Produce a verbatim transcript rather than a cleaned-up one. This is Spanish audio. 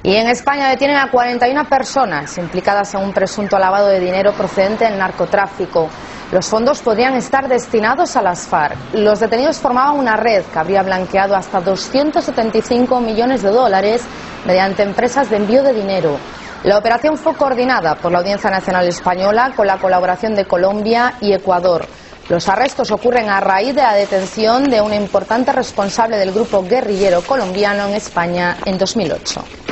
Y en España detienen a cuarenta y una personas implicadas en un presunto lavado de dinero procedente del narcotráfico. Los fondos podrían estar destinados a las FARC. Los detenidos formaban una red que habría blanqueado hasta doscientos setenta y cinco millones de dólares mediante empresas de envío de dinero. La operación fue coordinada por la Audiencia Nacional Española con la colaboración de Colombia y Ecuador. Los arrestos ocurren a raíz de la detención de un importante responsable del grupo guerrillero colombiano en España en dos mil ocho.